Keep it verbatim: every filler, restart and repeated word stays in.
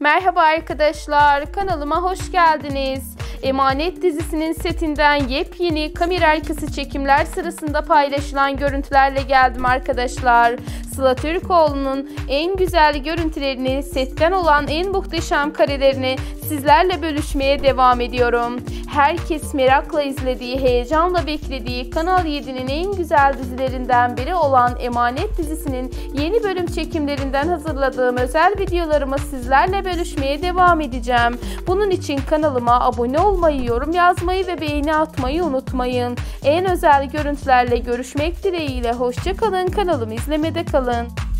Merhaba arkadaşlar, kanalıma hoş geldiniz. Emanet dizisinin setinden yepyeni kamera arkası çekimler sırasında paylaşılan görüntülerle geldim arkadaşlar. Sıla Türkoğlu'nun en güzel görüntülerini, setten olan en muhteşem karelerini sizlerle bölüşmeye devam ediyorum. Herkes merakla izlediği, heyecanla beklediği Kanal yedi'nin en güzel dizilerinden biri olan Emanet dizisinin yeni bölüm çekimlerinden hazırladığım özel videolarımı sizlerle bölüşmeye devam edeceğim. Bunun için kanalıma abone olmayı, yorum yazmayı ve beğeni atmayı unutmayın. En özel görüntülerle görüşmek dileğiyle hoşça kalın, kanalımı izlemede kalın.